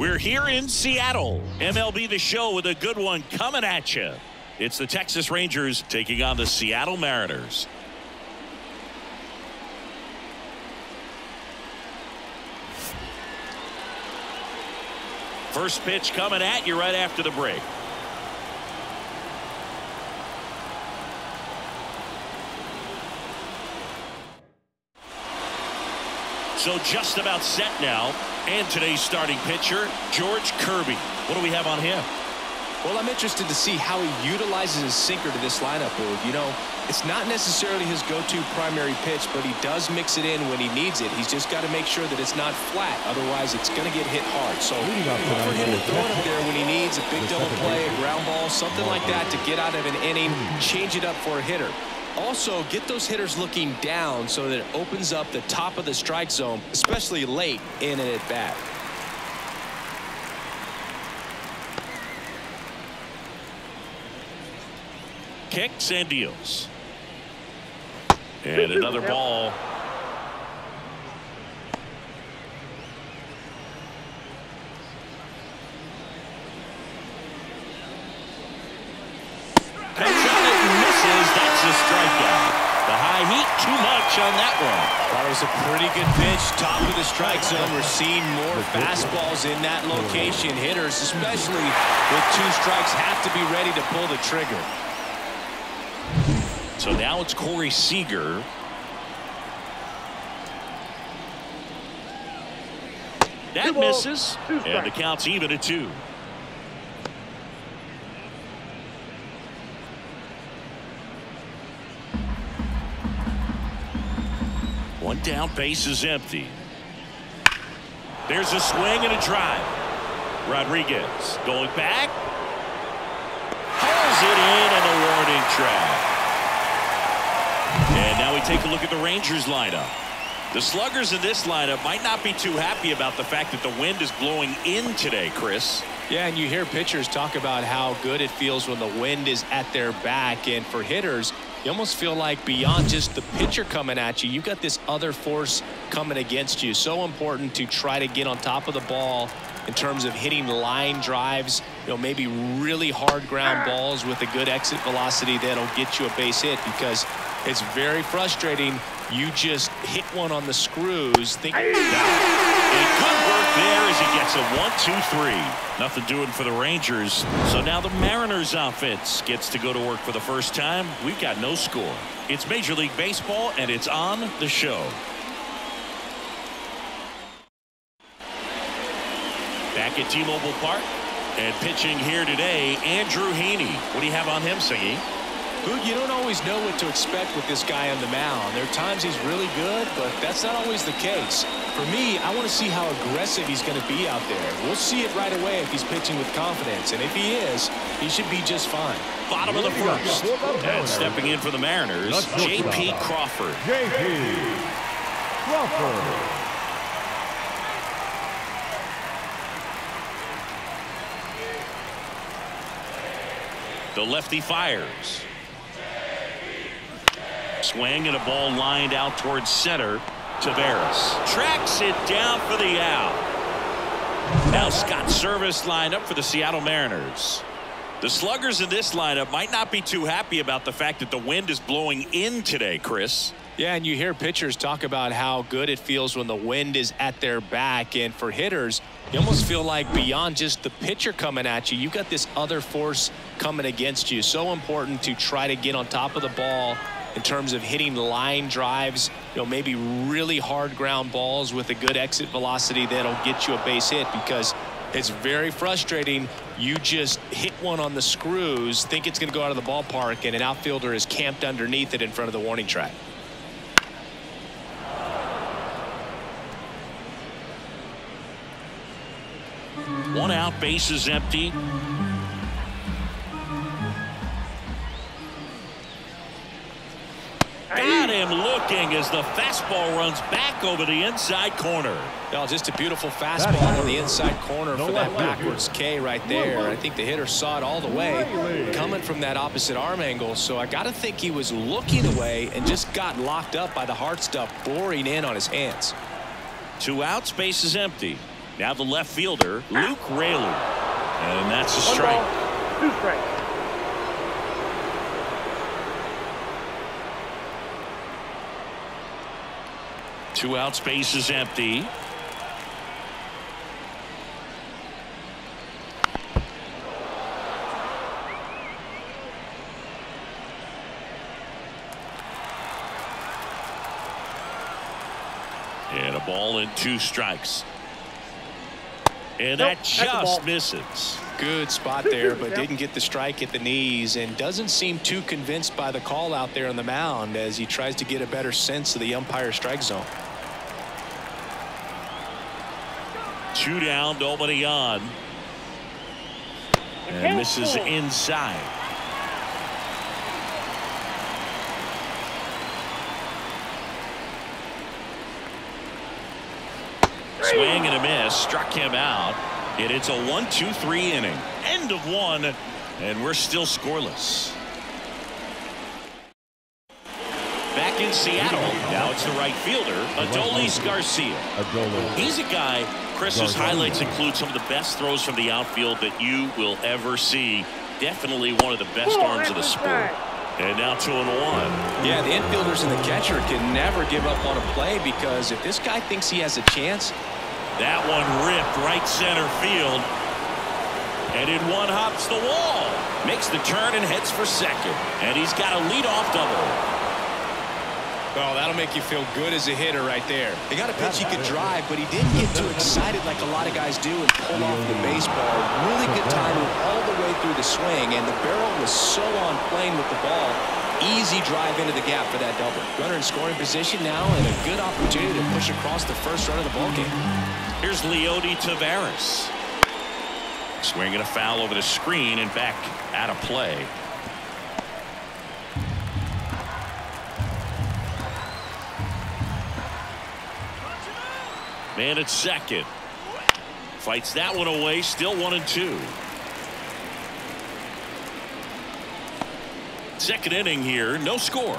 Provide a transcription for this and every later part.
We're here in Seattle. MLB The Show with a good one coming at you. It's the Texas Rangers taking on the Seattle Mariners. First pitch coming at you right after the break. So just about set now. And today's starting pitcher, George Kirby. What do we have on him? Well, I'm interested to see how he utilizes his sinker to this lineup, Boog. You know, it's not necessarily his go-to primary pitch, but he does mix it in when he needs it. He's just got to make sure that it's not flat. Otherwise, it's going to get hit hard. So look for him to throw it up there when he needs a big double play, a ground ball, something like that to get out of an inning, change it up for a hitter. Also, get those hitters looking down so that it opens up the top of the strike zone, especially late in an at-bat. Kicks and deals. And another ball. Comes on it and misses. That's a strikeout. The high heat, too much on that one. That was a pretty good pitch, top of the strike zone. We're seeing more fastballs in that location. Hitters, especially with 2 strikes, have to be ready to pull the trigger. So now it's Corey Seager. That misses, and the count's even at 2. One down, base is empty. There's a swing and a drive. Rodriguez going back. Hauls it in and a warning track. And now we take a look at the Rangers lineup. The sluggers in this lineup might not be too happy about the fact that the wind is blowing in today, Chris. Yeah, and you hear pitchers talk about how good it feels when the wind is at their back. And for hitters, you almost feel like beyond just the pitcher coming at you, you've got this other force coming against you. So important to try to get on top of the ball in terms of hitting line drives, you know, maybe really hard ground balls with a good exit velocity that'll get you a base hit, because it's very frustrating. You just hit one on the screws. And good work there as he gets a 1-2-3. Nothing doing for the Rangers. So now the Mariners offense gets to go to work for the first time. We've got no score. It's Major League Baseball, and it's on the show. Back at T-Mobile Park, and pitching here today, Andrew Heaney. What do you have on him, Siggy? Boog, you don't always know what to expect with this guy on the mound. There are times he's really good, but that's not always the case. For me, I want to see how aggressive he's going to be out there. We'll see it right away if he's pitching with confidence, and if he is, he should be just fine. Bottom of the first, and stepping in for the Mariners, J.P. Crawford. J.P. Crawford. The lefty fires. Swing and a ball lined out towards center. Taveras tracks it down for the out. Now Scott Service lined up for the Seattle Mariners. The sluggers in this lineup might not be too happy about the fact that the wind is blowing in today, Chris. Yeah, and you hear pitchers talk about how good it feels when the wind is at their back. And for hitters, you almost feel like beyond just the pitcher coming at you, you've got this other force coming against you. So important to try to get on top of the ball in terms of hitting line drives, you know, maybe really hard ground balls with a good exit velocity that'll get you a base hit, because it's very frustrating. You just hit one on the screws, think it's going to go out of the ballpark, and an outfielder is camped underneath it in front of the warning track. One out, base is empty. Got him looking as the fastball runs back over the inside corner. Well, just a beautiful fastball on the inside corner for that backwards K right there. I think the hitter saw it all the way coming from that opposite arm angle. So I got to think he was looking away and just got locked up by the hard stuff boring in on his hands. 2 outs, base is empty. Now the left fielder, Luke Raley. And that's a strike. 1 ball, 2 strikes. Two out, space is empty. And a ball and 2 strikes. And that just misses. Good spot there, but didn't get the strike at the knees, and doesn't seem too convinced by the call out there on the mound as he tries to get a better sense of the umpire strike zone. 2 down, nobody on. And misses inside. Swing and a miss, struck him out. And it's a 1-2-3 inning. End of 1, and we're still scoreless. Back in Seattle, now it's the right fielder, Adolis Garcia. He's a guy, Chris's highlights include some of the best throws from the outfield that you will ever see. Definitely one of the best arms of the sport. And now 2-1. Yeah, the infielders and the catcher can never give up on a play, because if this guy thinks he has a chance. That one ripped right center field. And in one hops the wall. Makes the turn and heads for second. And he's got a leadoff double. Oh, that'll make you feel good as a hitter right there. He got a pitch he could drive, but he didn't get too excited like a lot of guys do and pull off the baseball. Really good timing all the way through the swing, and the barrel was so on plane with the ball. Easy drive into the gap for that double. Runner in scoring position now, and a good opportunity to push across the first run of the ballgame. Here's Leody Taveras. Swinging a foul over the screen and back out of play. Man at second. Fights that one away, still 1-2. Second inning here, no score.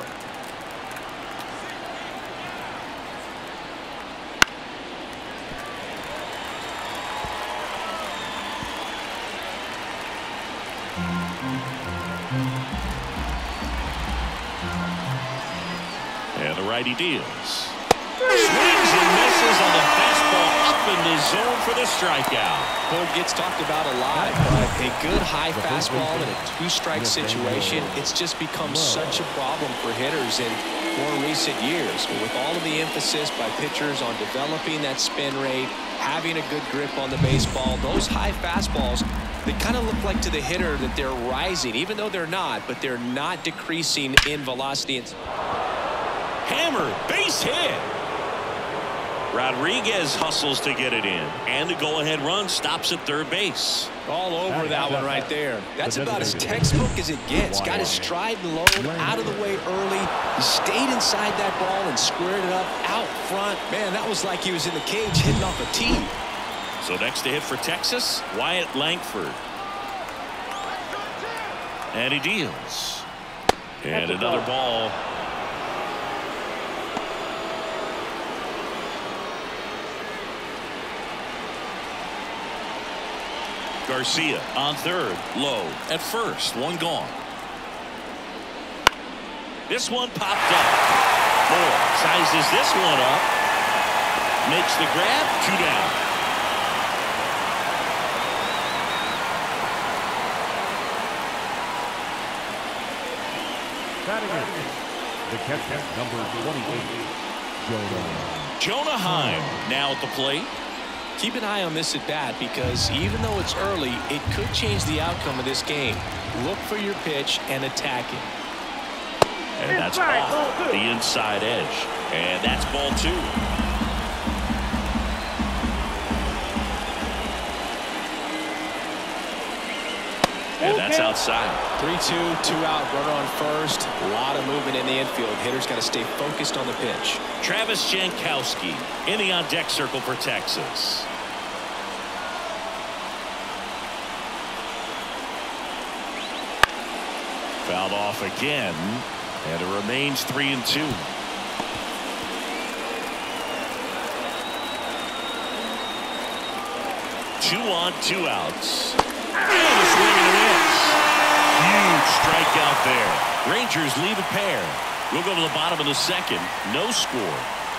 And the righty deals. Swings and misses on the fastball up in the zone for the strikeout. Well, it gets talked about a lot, but a good high fastball in a 2-strike situation, it's just become such a problem for hitters in more recent years. With all of the emphasis by pitchers on developing that spin rate, having a good grip on the baseball, those high fastballs, they kind of look like to the hitter that they're rising, even though they're not, but they're not decreasing in velocity. Hammer, base hit. Rodriguez hustles to get it in, and the go-ahead run stops at third base. All over that one right there. That's about as textbook as it gets. Got his stride low, out of the way early. He stayed inside that ball and squared it up out front. Man, that was like he was in the cage hitting off a tee. So next to hit for Texas, Wyatt Langford. And he deals. And another ball. Garcia on third, low at first, one gone. This one popped up. Moore sizes this one up. Makes the grab, 2 down. Batting in, the catcher, number 28, Jonah Heim now at the plate. Keep an eye on this at bat, because even though it's early, it could change the outcome of this game. Look for your pitch and attack it. And that's off the inside edge. And that's ball 2. And that's outside. 3-2, 2 out, runner on first. A lot of movement in the infield. Hitters got to stay focused on the pitch. Travis Jankowski in the on-deck circle for Texas. Fouled off again, and it remains 3-2. 2 on, 2 outs. And a swing and a miss. Huge strikeout there. Rangers leave a pair. We'll go to the bottom of the second. No score.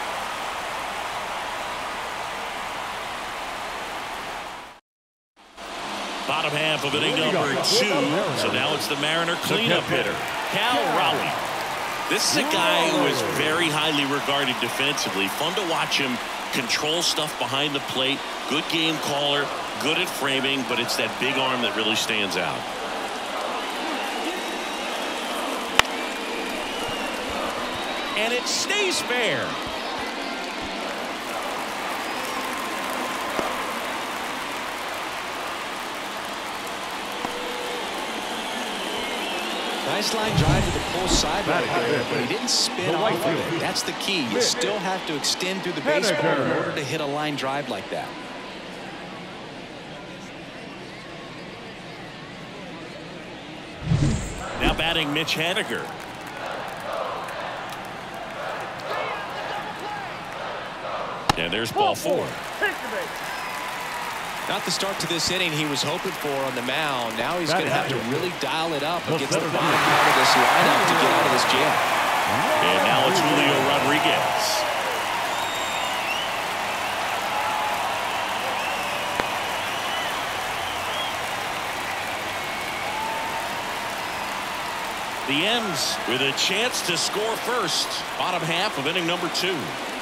Bottom half of inning number 2. So now it's the Mariner cleanup hitter, Cal Raleigh. This is a guy who is very highly regarded defensively. Fun to watch him control stuff behind the plate. Good game caller, good at framing, but it's that big arm that really stands out. And it stays fair. Nice line drive to the pull side right there, but he didn't spin off of it. That's the key. You still have to extend through the baseball in order to hit a line drive like that. Now batting Mitch Haniger. And there's ball 4. Not the start to this inning he was hoping for on the mound. Now he's going to have to really dial it up against the bottom part of this lineup to get out of this jam. And now it's Julio Rodriguez. The M's with a chance to score first. Bottom half of inning number 2.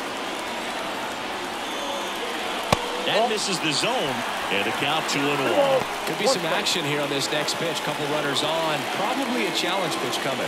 That misses the zone, and a count 2-1. Could be some action here on this next pitch. Couple runners on. Probably a challenge pitch coming.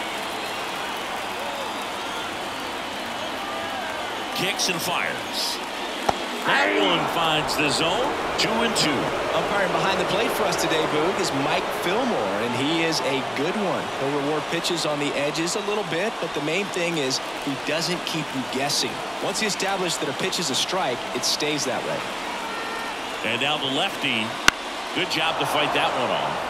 Kicks and fires. That one finds the zone. 2-2. Umpiring behind the plate for us today, Boog, is Mike Fillmore, and he is a good one. He'll reward pitches on the edges a little bit, but the main thing is he doesn't keep you guessing. Once he established that a pitch is a strike, it stays that way. And now the lefty. Good job to fight that one off.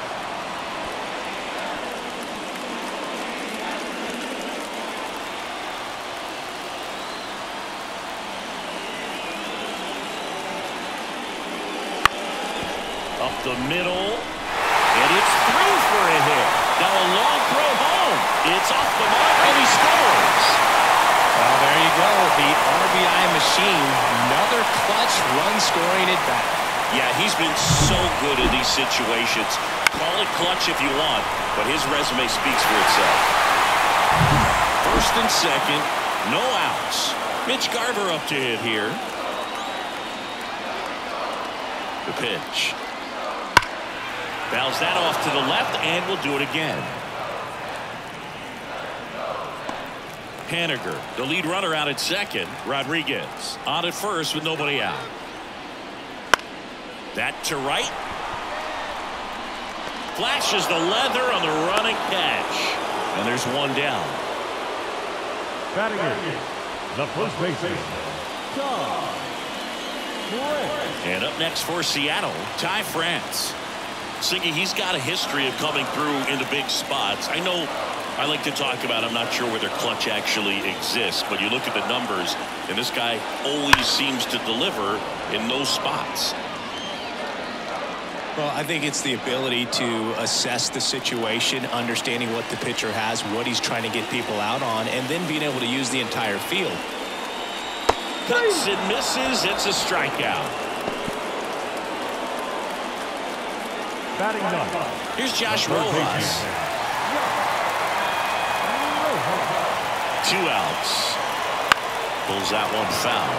Up the middle, and it's through for a hit. Now a long throw home. It's off the mark, and he scores. Well, there you go. The RBI machine. Another clutch run scoring at bat. Yeah, he's been so good in these situations. Call it clutch if you want, but his resume speaks for itself. First and second, no outs. Mitch Garver up to hit here. The pitch. Bounce that off to the left, and we'll do it again. Haniger, the lead runner out at second. Rodriguez on at first with nobody out. That to right. Flashes the leather on the running catch. And there's one down. Batting in, the first baseman, Ty France. And up next for Seattle, Ty France. Siggy, he's got a history of coming through into big spots. I know I like to talk about, I'm not sure whether clutch actually exists, but you look at the numbers, and this guy always seems to deliver in those spots. Well, I think it's the ability to assess the situation, understanding what the pitcher has, what he's trying to get people out on, and then being able to use the entire field. Cuts and misses. It's a strikeout. Batting ninth. Here's Josh Rojas. 2 outs. Pulls that one foul.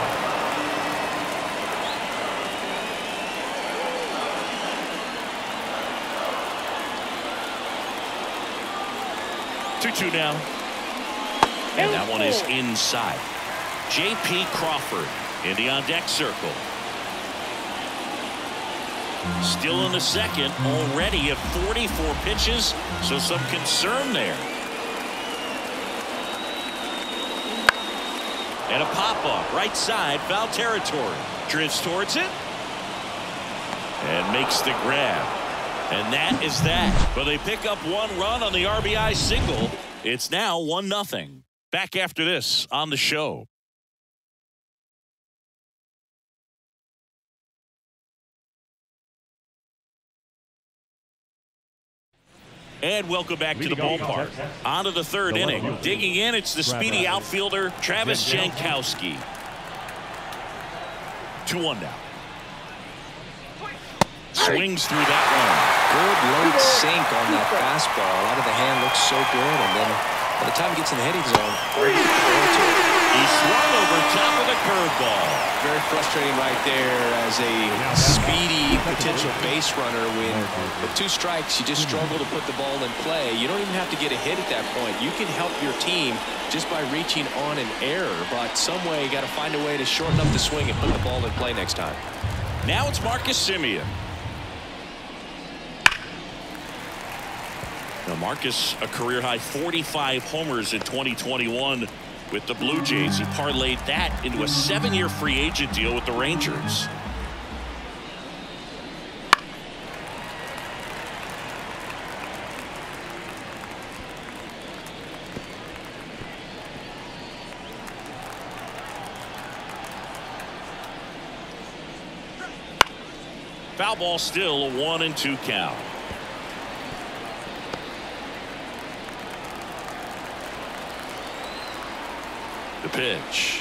Two now. And that one is inside. J.P. Crawford in the on-deck circle. Still in the second, already at 44 pitches, so some concern there. And a pop-up, right side, foul territory. Drifts towards it. And makes the grab. And that is that. But they pick up 1 run on the RBI single. It's now 1-0. Back after this on the show. And welcome back to the ballpark. On to the third inning. Digging in, it's the speedy outfielder, Travis Jankowski. 2-1 now. Swings through that one. Good late sink on that fastball. Out of the hand looks so good, and then by the time he gets in the hitting zone, he swung over top of the curveball. Very frustrating right there as a speedy potential base runner. When with 2 strikes, you just struggle to put the ball in play. You don't even have to get a hit at that point. You can help your team just by reaching on an error, but some way you got to find a way to shorten up the swing and put the ball in play next time. Now it's Marcus Semien. Now Marcus, a career-high 45 homers in 2021 with the Blue Jays. He parlayed that into a 7-year free agent deal with the Rangers. Foul ball, still a 1-2 count. The pitch.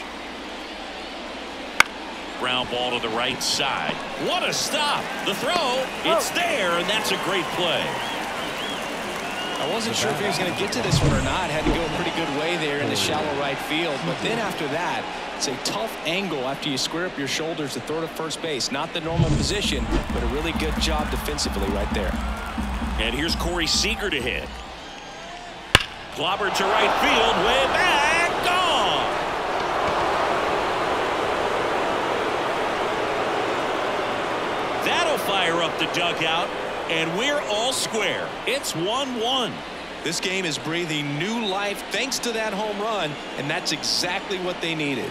Ground ball to the right side. What a stop. The throw. It's there, and that's a great play. I wasn't sure if he was going to get to this one or not. Had to go a pretty good way there in the shallow right field. But then after that, it's a tough angle after you square up your shoulders to throw to first base. Not the normal position, but a really good job defensively right there. And here's Corey Seager to hit. Clobber to right field. Way back. Gone. That'll fire up the dugout, and we're all square. It's 1-1. This game is breathing new life thanks to that home run, and that's exactly what they needed.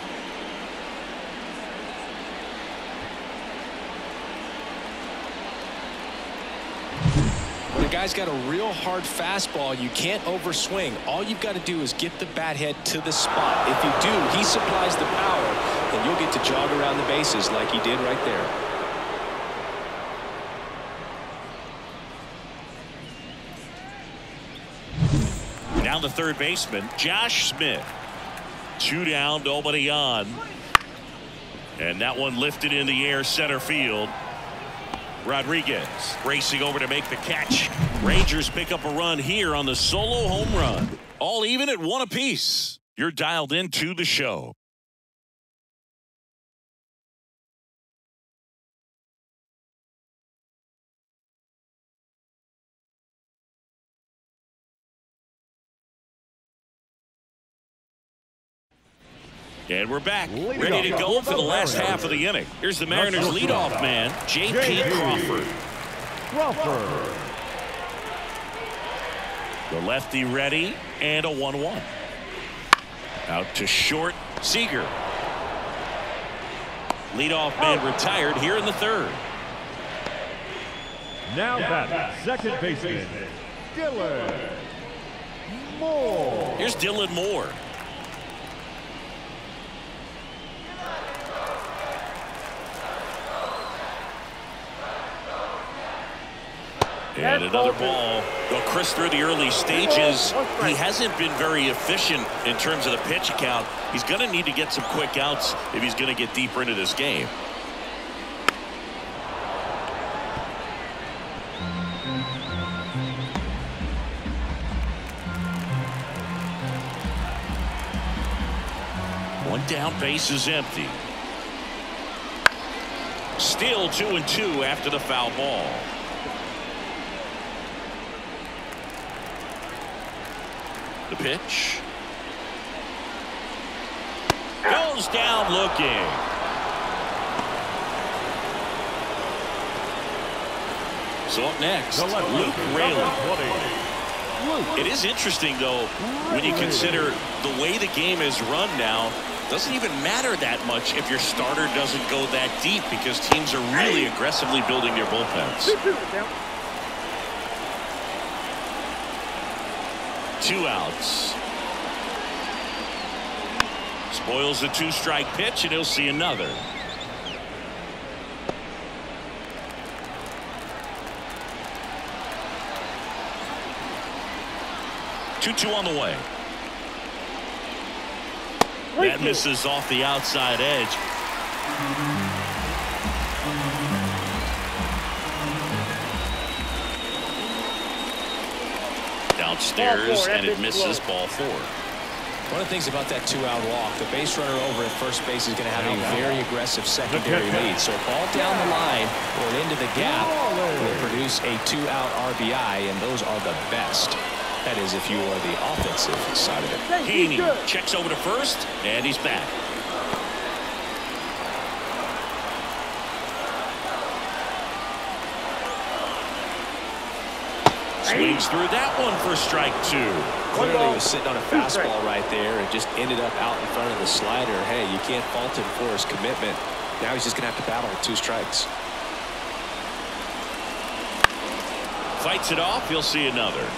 When a guy's got a real hard fastball, you can't overswing. All you've got to do is get the bat head to the spot. If you do, he supplies the power, and you'll get to jog around the bases like he did right there. Now the third baseman, Josh Smith. 2 down, nobody on. And that one lifted in the air, center field. Rodriguez racing over to make the catch. Rangers pick up a run here on the solo home run. All even at 1 apiece. You're dialed into the show. And we're back, ready to go for the last half of the inning. Here's the Mariners leadoff man, J.P. Crawford. The lefty ready, and a 1-1. Out to short, Seager. Leadoff man retired here in the third. Now batting, second baseman, Dylan Moore. Here's Dylan Moore. And another ball. Well, Chris, through the early stages, he hasn't been very efficient in terms of the pitch count. He's going to need to get some quick outs if he's going to get deeper into this game. One down, base is empty. Still 2-2 after the foul ball. The pitch. Goes down looking. So up next, Luke Raley. It is interesting, though, when you consider the way the game is run now. Doesn't even matter that much if your starter doesn't go that deep, because teams are really aggressively building their bullpens. 2 outs. Spoils the 2-strike pitch, and he'll see another. 2-2 on the way. That misses off the outside edge. Downstairs, and it misses ball 4. One of the things about that two-out walk, the base runner over at first base is going to have a very aggressive secondary lead. So a ball down the line or into the gap will produce a two-out RBI, and those are the best. That is, if you are the offensive side of it. Heaney checks over to first, and he's back. Swings through that one for strike 2. Clearly he was sitting on a fastball right there and just ended up out in front of the slider. Hey, you can't fault him for his commitment. Now he's just going to have to battle with 2 strikes. Fights it off. He'll see another.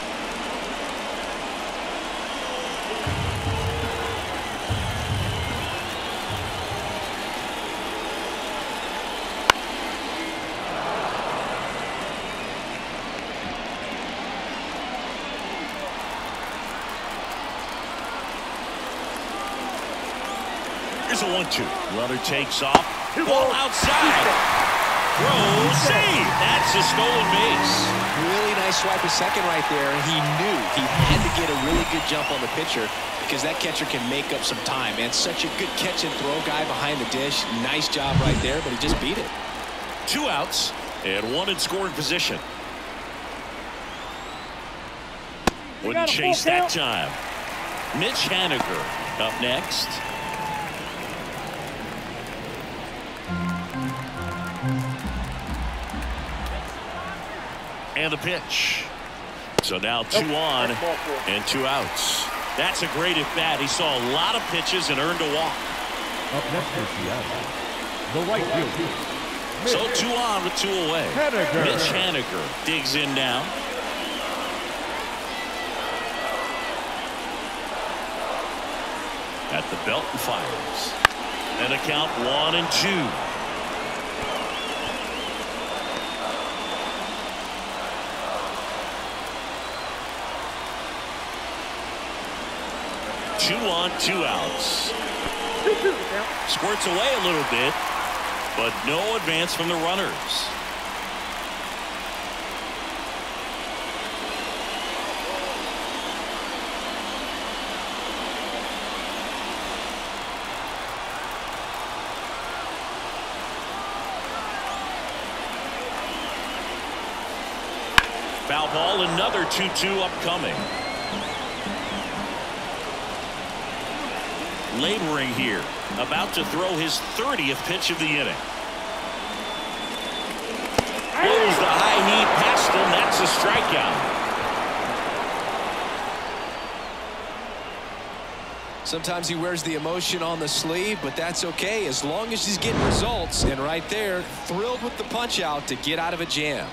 Here's a 1-2. Runner takes off. Ball outside. Throw, save. That's a stolen base. Really nice swipe of second right there. He knew he had to get a really good jump on the pitcher because that catcher can make up some time. And such a good catch and throw guy behind the dish. Nice job right there, but he just beat it. 2 outs and 1 in scoring position. Wouldn't chase that time. Mitch Haniger up next. And the pitch. So now 2 on and 2 outs. That's a great at bat. He saw a lot of pitches and earned a walk. Up next for Seattle, the right fielder. So 2 on with 2 away. Haniger. Mitch Haniger digs in now. At the belt and fires. And a count 1-2. Two on, 2 outs. Squirts away a little bit, but no advance from the runners. Foul ball, another 2-2 upcoming. Laboring here, about to throw his 30th pitch of the inning. Blows the high heat past him. That's a strikeout. Sometimes he wears the emotion on the sleeve, but that's okay as long as he's getting results. And right there, thrilled with the punch out to get out of a jam.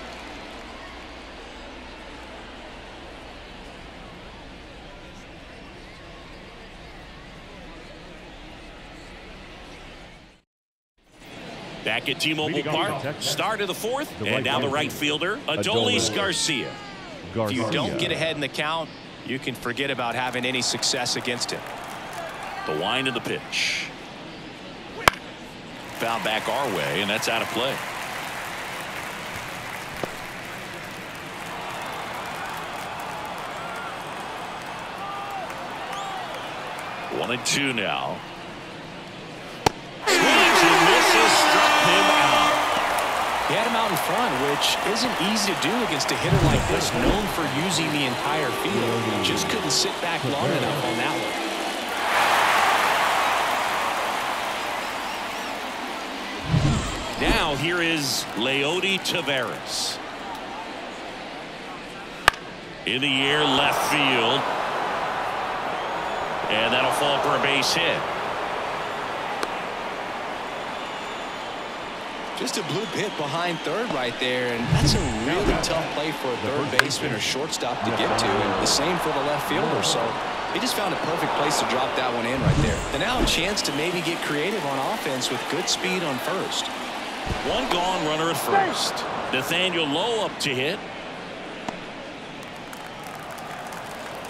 Back at T-Mobile Park, start of the 4th, and now the right fielder, Adolis Garcia. If you don't get ahead in the count, you can forget about having any success against him. The wind of the pitch. Foul back our way, and that's out of play. One and 2 now. He had him out in front, which isn't easy to do against a hitter like this, known for using the entire field. He just couldn't sit back long enough on that one. Now here is Leody Taveras. In the air, left field. And that'll fall for a base hit. Just a blue pit behind third right there, and that's a really tough play for a third baseman or shortstop to get to, and the same for the left fielder. So he just found a perfect place to drop that one in right there. And now a chance to maybe get creative on offense with good speed on first. 1 gone, runner at first. Nathaniel Lowe up to hit.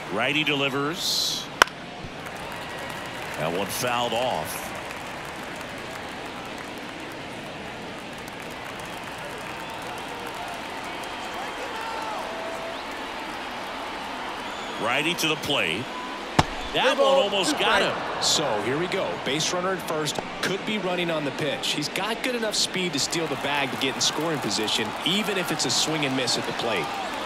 Righty delivers. That one fouled off. Righty to the plate. That one almost got him. So here we go. Base runner at first, could be running on the pitch. He's got good enough speed to steal the bag to get in scoring position, even if it's a swing and miss at the plate.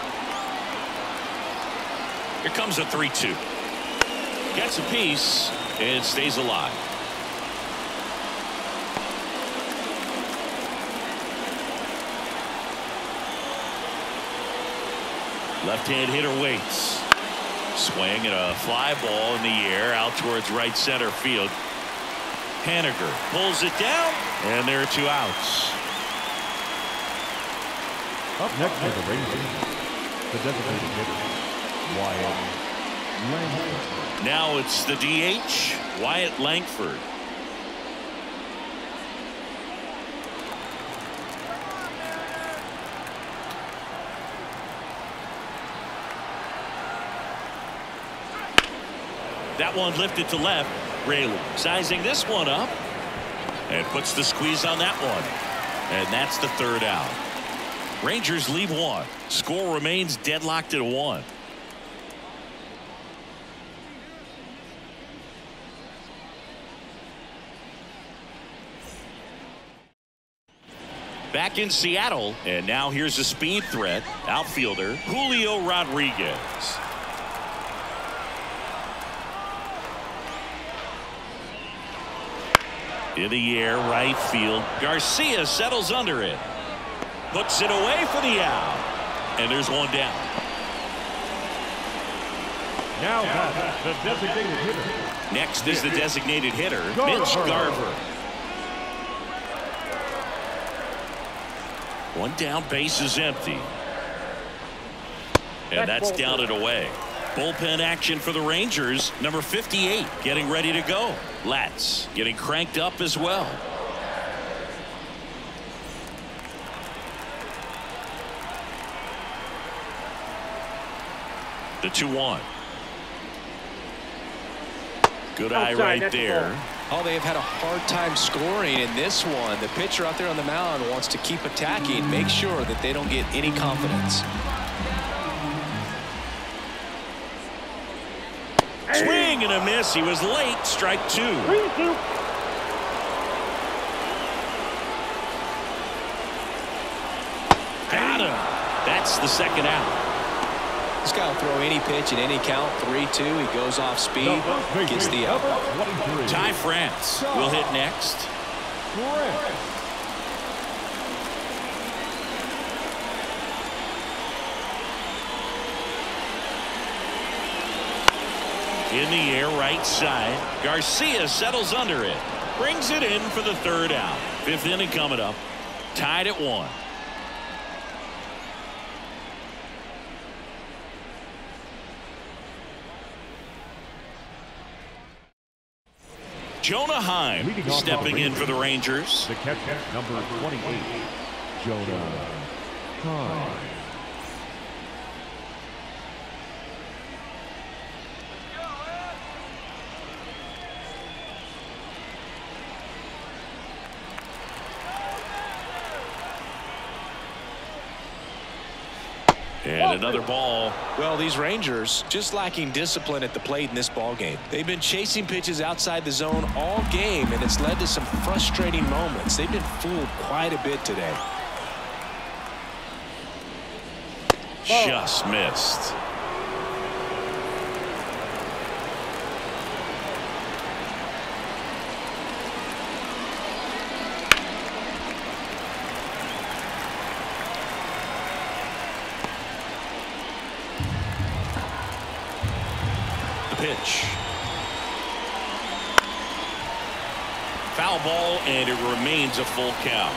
Here comes a 3-2. Gets a piece and stays alive. Left-hand hitter waits. Swing and a fly ball in the air out towards right center field. Haniger pulls it down, and there are 2 outs. Up next for the Rangers, the designated hitter, Wyatt Langford. Now it's the DH, Wyatt Langford. That one lifted to left. Rayleigh sizing this one up and puts the squeeze on that one. And that's the 3rd out. Rangers leave 1. Score remains deadlocked at 1. Back in Seattle, and now here's a speed threat. Outfielder Julio Rodriguez. In the air, right field. Garcia settles under it. Puts it away for the out. And there's one down. Now the designated hitter. Next is the designated hitter, Mitch Garver. One down, base is empty. And that's down and away. Bullpen action for the Rangers. Number 58 getting ready to go. Latz getting cranked up as well. The 2-1. Good eye right there. Oh, they have had a hard time scoring in this one. The pitcher out there on the mound wants to keep attacking, make sure that they don't get any confidence. Swing and a miss. He was late. Strike 2. Got him. That's the 2nd out. This guy will throw any pitch in any count. 3-2. He goes off speed, gets the out. Ty France will hit next. In the air, right side. Garcia settles under it. Brings it in for the 3rd out. 5th inning coming up. Tied at 1. Jonah Heim stepping in for the Rangers. The catcher, number 28, Jonah Heim. And another ball. Well, these Rangers just lacking discipline at the plate in this ball game. They've been chasing pitches outside the zone all game, and it's led to some frustrating moments. They've been fooled quite a bit today. Just missed. Pitch. Foul ball, and it remains a full count.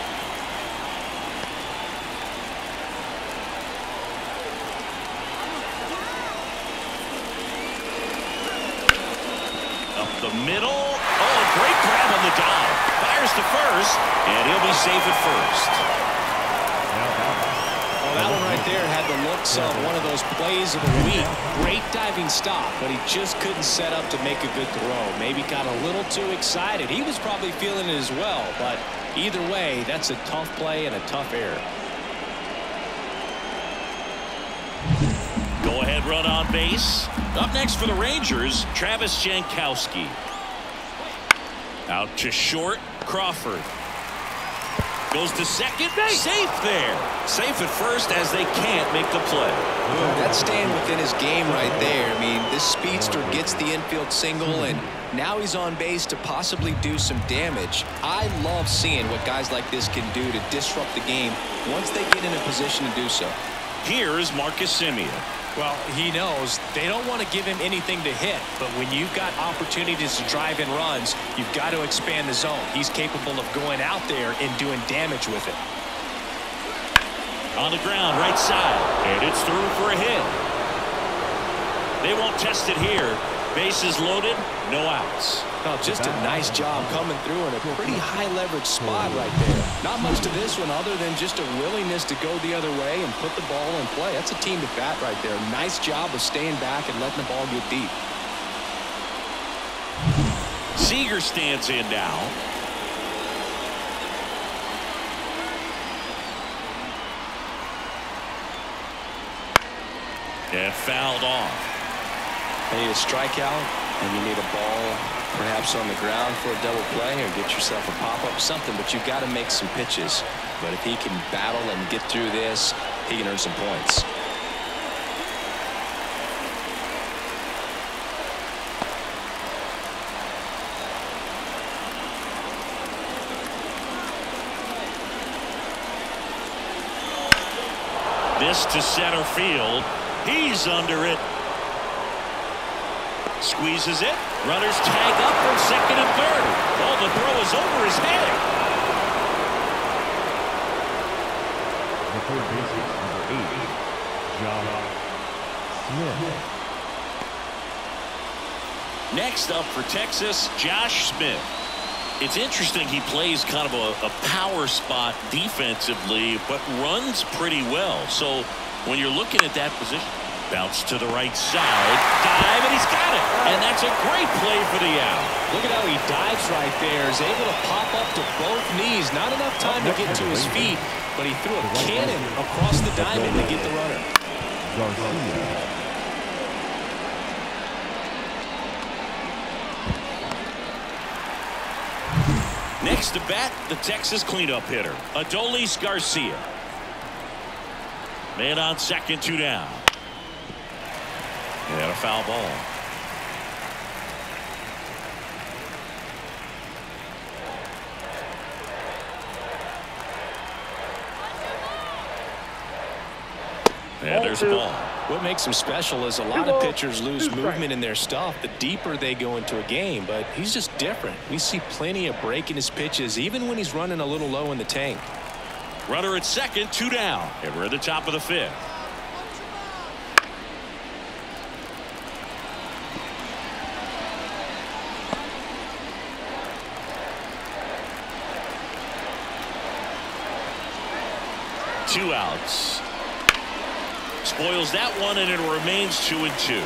Up the middle. Oh, great grab on the dive. Fires to first, and he'll be safe at first. Well, that one right right there had the looks of one of those plays of the week. Great diving stop, but he just couldn't set up to make a good throw. Maybe got a little too excited. He was probably feeling it as well, but either way, that's a tough play and a tough error. Go ahead run on base. Up next for the Rangers, Travis Jankowski. Out to short, Crawford. Goes to second, safe there. Safe at first as they can't make the play. That's staying within his game right there. I mean, this speedster gets the infield single, and now he's on base to possibly do some damage. I love seeing what guys like this can do to disrupt the game once they get in a position to do so. Here is Marcus Semien. Well, he knows they don't want to give him anything to hit, but when you've got opportunities to drive in runs, you've got to expand the zone. He's capable of going out there and doing damage with it. On the ground, right side, and it's through for a hit. They won't test it here. Bases loaded, no outs. Oh, just a nice job coming through in a pretty high leverage spot right there. Not much to this one other than just a willingness to go the other way and put the ball in play. That's a team at bat right there. Nice job of staying back and letting the ball get deep. Seager stands in now. And fouled off. You need a strikeout, and you need a ball perhaps on the ground for a double play or get yourself a pop-up, something, but you've got to make some pitches. But if he can battle and get through this, he can earn some points. This to center field. He's under it. Squeezes it. Runners tag up from second and third. Oh, the throw is over his head. The third baseman, number 8, Josh Smith. Next up for Texas, Josh Smith. It's interesting he plays kind of a power spot defensively, but runs pretty well. So when you're looking at that position, bounce to the right side, dive, and he's got it. And that's a great play for the out. Look at how he dives right there. Is able to pop up to both knees. Not enough time to get to his feet, but he threw a cannon across the diamond to get the runner. Garcia. Next to bat, the Texas cleanup hitter, Adolis Garcia. Man on second, 2 down. And a foul ball. And there's a ball. What makes him special is a lot of pitchers lose movement in their stuff the deeper they go into a game, but he's just different. We see plenty of break in his pitches, even when he's running a little low in the tank. Runner at second, 2 down. And we're at the top of the 5th. Two outs. Spoils that one, and it remains 2-2.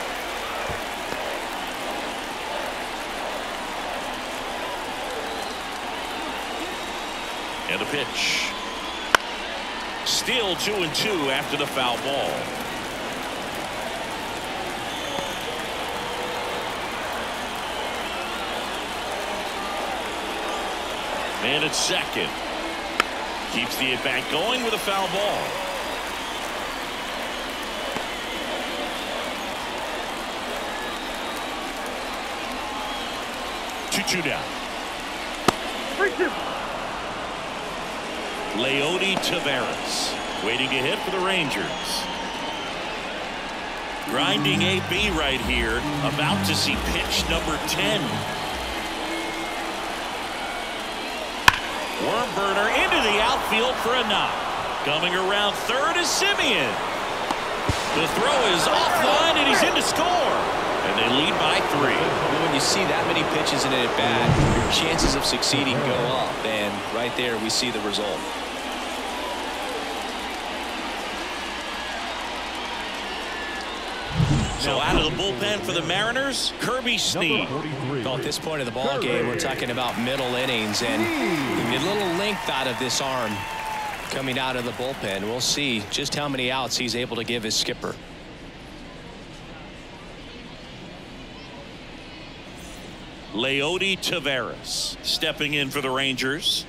And a pitch. Still 2-2 after the foul ball. And at second. Keeps the at-bat going with a foul ball. Two down. 3-2. Leody Taveras waiting to hit for the Rangers. Grinding AB right here. About to see pitch number 10. Worm burner into the outfield for a knock. Coming around third is Semien. The throw is offline and he's in to score. And they lead by 3. When you see that many pitches in an at-bat, your chances of succeeding go up. And right there we see the result. So out of the bullpen for the Mariners, Kirby Snead. Well, at this point of the ball game, we're talking about middle innings, and a little length out of this arm coming out of the bullpen. We'll see just how many outs he's able to give his skipper. Leody Taveras stepping in for the Rangers.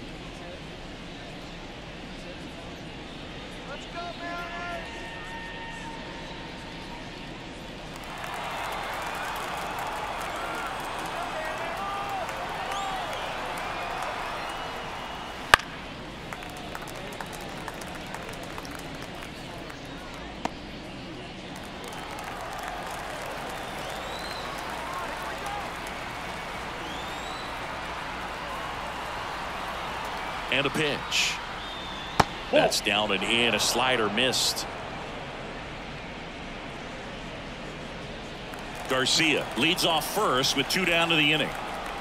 And a pitch. That's down and in. A slider missed. Garcia leads off first with 2 down to the inning.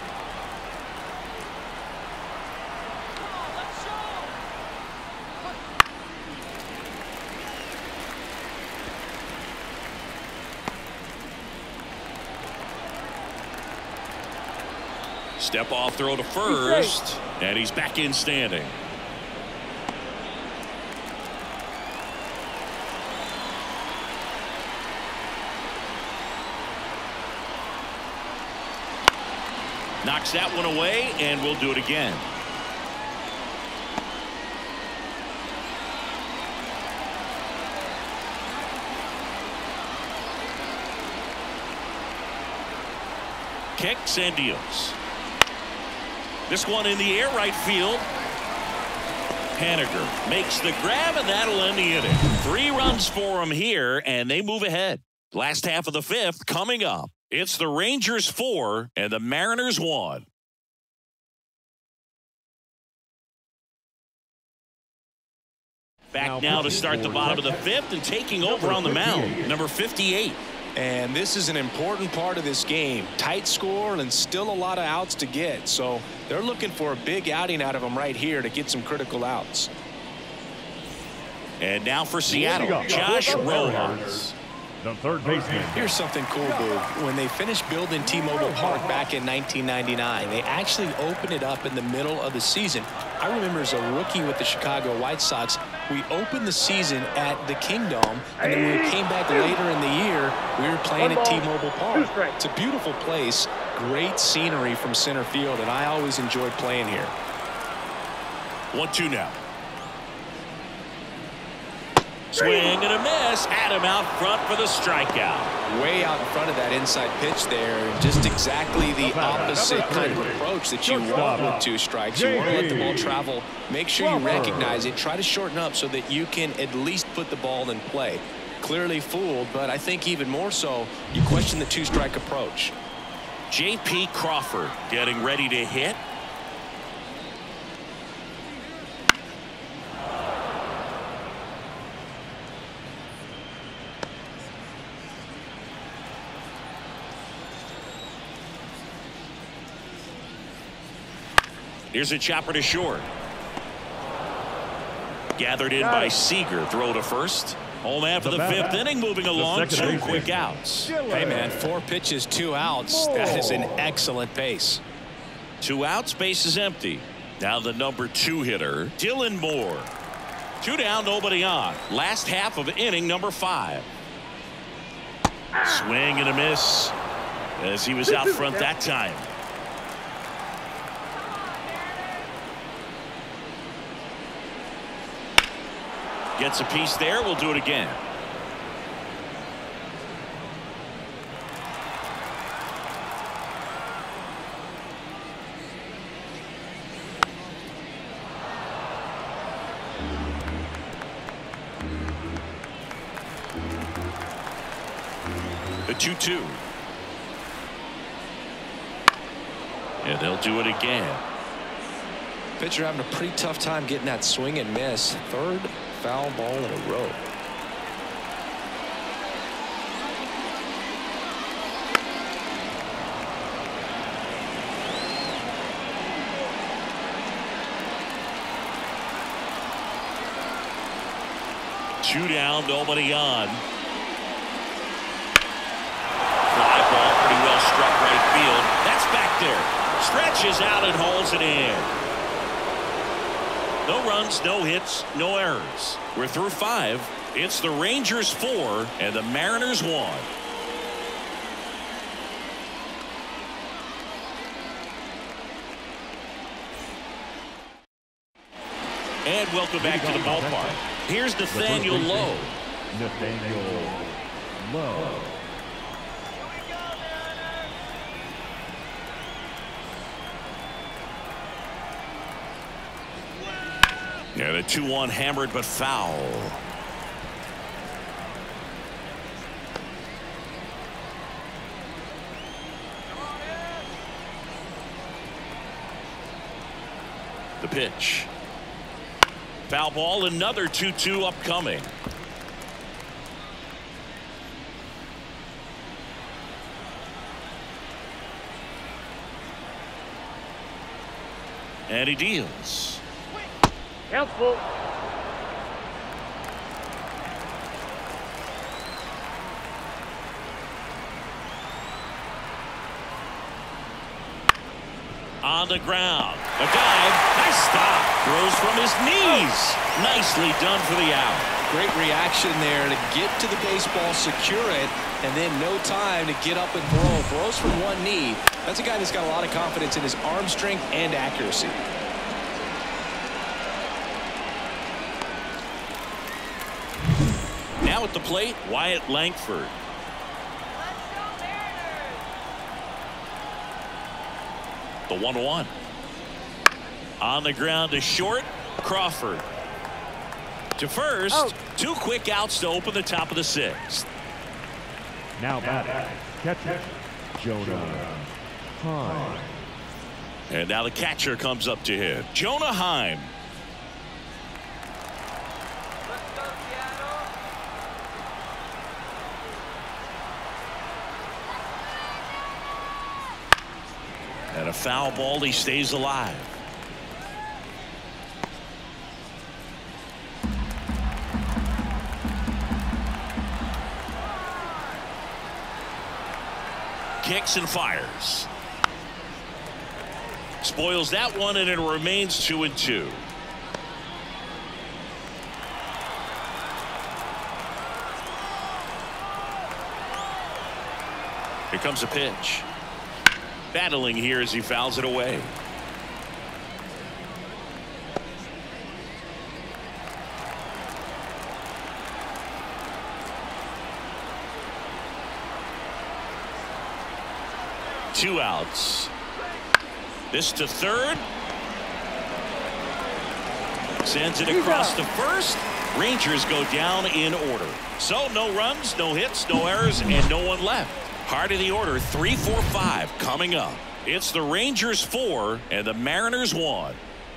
Step off throw to first, and he's back in standing. Knocks that one away, and we'll do it again. Kicks and deals. This one in the air right field. Haniger makes the grab, and that'll end the inning. 3 runs for him here, and they move ahead. Last half of the 5th coming up. It's the Rangers 4 and the Mariners 1. Back now to start the bottom of the 5th, and taking over on the mound, number 58. And this is an important part of this game. Tight score and still a lot of outs to get. So they're looking for a big outing out of him right here to get some critical outs. And now for Seattle, Josh Rojas. The third baseman. Here's something cool, Boog. When they finished building T-Mobile Park back in 1999, they actually opened it up in the middle of the season. I remember as a rookie with the Chicago White Sox, we opened the season at the Kingdome, and then when we came back later in the year, we were playing at T-Mobile Park. It's a beautiful place, great scenery from center field, and I always enjoyed playing here. 1-2 now. Swing and a miss. Had him out front for the strikeout. Way out in front of that inside pitch there. Just exactly the opposite kind of approach that you want with 2 strikes. You want to let the ball travel. Make sure you recognize it. Try to shorten up so that you can at least put the ball in play. Clearly fooled, but I think even more so, you question the 2-strike approach. J.P. Crawford getting ready to hit. Here's a chopper to short. Gathered in by Seager. Throw to first. Home after the 5th inning, moving along. 2 quick outs. Hey, man, 4 pitches, 2 outs. That is an excellent pace. 2 outs, base is empty. Now the number 2 hitter, Dylan Moore. 2 down, nobody on. Last half of inning number 5. Swing and a miss as he was out front that time. Gets a piece there. We'll do it again. The 2-2. And they'll do it again. Pitcher having a pretty tough time getting that swing and miss. 3rd foul ball in a row. Two down, nobody on. stretches out and hauls it in. No runs, no hits, no errors. We're through 5. It's the Rangers 4 and the Mariners 1. And welcome back to the ballpark. Here's Nathaniel Lowe. Nathaniel Lowe. And a 2-1 hammered but foul. The pitch. Foul ball, another 2-2 upcoming. And he deals. Helpful. On the ground. A dive. Nice stop. Throws from his knees. Nicely done for the out. Great reaction there to get to the baseball, secure it, and then no time to get up and throw. Throws from one knee. That's a guy that's got a lot of confidence in his arm strength and accuracy. Now at the plate, Wyatt Langford. The 1-1. On the ground to short, Crawford. To first, out. 2 quick outs to open the top of the 6th. Now batting, catcher, Jonah Heim. And now the catcher comes up to hit. Jonah Heim. And a foul ball, he stays alive. Kicks and fires. Spoils that one, and it remains 2-2. Here comes a pitch. Battling here as he fouls it away. Two outs. This to third. Sends it across to first. Rangers go down in order. So no runs, no hits, no errors, and no one left. Heart of the order, 3, 4, 5 coming up. It's the Rangers 4 and the Mariners 1.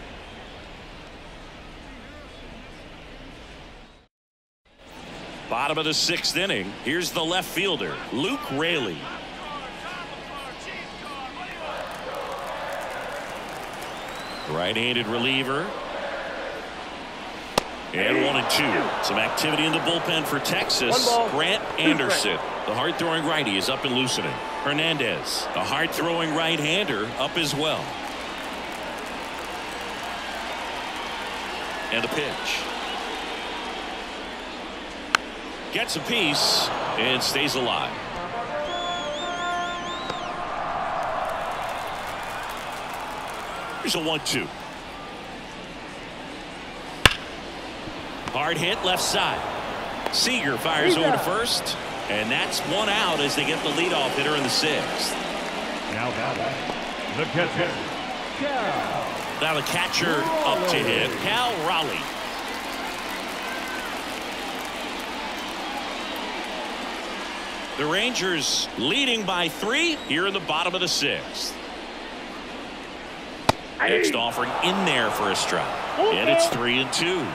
Bottom of the 6th inning. Here's the left fielder, Luke Raley. Right-handed reliever. And 1-2. Some activity in the bullpen for Texas. Grant Anderson, the hard-throwing righty, is up and loosening. Hernandez, the hard-throwing right-hander, up as well. And the pitch. Gets a piece and stays alive. Here's a 1-2. Hard hit left side. Seager fires over to first, and that's one out as they get the leadoff hitter in the 6th. Now the catcher, Cal. Now the catcher up to hit, Cal Raleigh. The Rangers leading by 3 here in the bottom of the 6th. Next offering in there for a strike, and it's 3-2.